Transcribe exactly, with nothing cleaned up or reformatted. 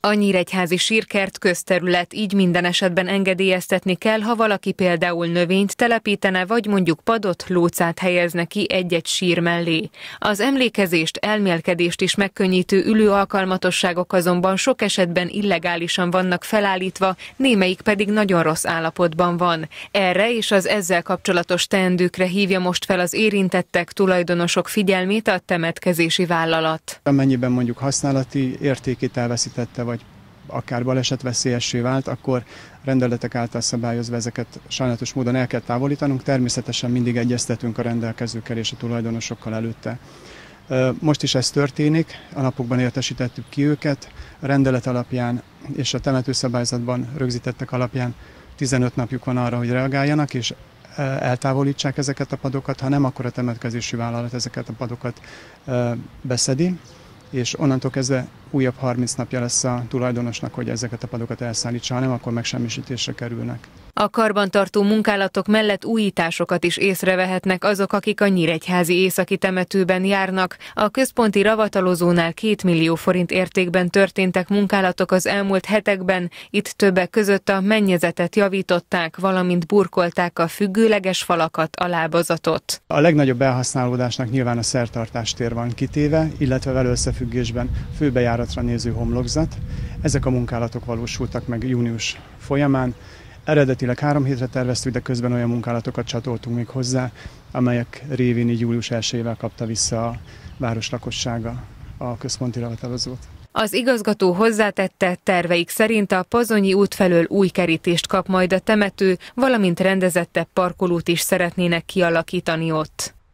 A nyíregyházi sírkert közterület, így minden esetben engedélyeztetni kell, ha valaki például növényt telepítene, vagy mondjuk padot, lócát helyezne ki egy-egy sír mellé. Az emlékezést, elmélkedést is megkönnyítő ülő alkalmatosságok azonban sok esetben illegálisan vannak felállítva, némelyik pedig nagyon rossz állapotban van. Erre és az ezzel kapcsolatos teendőkre hívja most fel az érintettek, tulajdonosok figyelmét a temetkezési vállalat. Amennyiben mondjuk használati értékét elveszítette, vagy akár balesetveszélyessé vált, akkor rendeletek által szabályozva ezeket sajnálatos módon el kell távolítanunk. Természetesen mindig egyeztetünk a rendelkezőkkel és a tulajdonosokkal előtte. Most is ez történik, a napokban értesítettük ki őket, a rendelet alapján és a temetőszabályzatban rögzítettek alapján tizenöt napjuk van arra, hogy reagáljanak, és eltávolítsák ezeket a padokat, ha nem, akkor a temetkezési vállalat ezeket a padokat beszedi, és onnantól kezdve újabb harminc napja lesz a tulajdonosnak, hogy ezeket a padokat elszállítsa, ha nem, akkor megsemmisítésre kerülnek. A karbantartó munkálatok mellett újításokat is észrevehetnek azok, akik a nyíregyházi északi temetőben járnak. A központi ravatalozónál két millió forint értékben történtek munkálatok az elmúlt hetekben, itt többek között a mennyezetet javították, valamint burkolták a függőleges falakat, a lábazatot. A legnagyobb elhasználódásnak nyilván a szertartástér van kitéve, illetve vele összefüggésben főbejáratra néző homlokzat. Ezek a munkálatok valósultak meg június folyamán. Eredetileg három hétre terveztük, de közben olyan munkálatokat csatoltunk még hozzá, amelyek révén így július elsejével kapta vissza a város lakossága a központi ravatalozót. Az igazgató hozzátette, terveik szerint a Pozsonyi út felől új kerítést kap majd a temető, valamint rendezettebb parkolót is szeretnének kialakítani ott.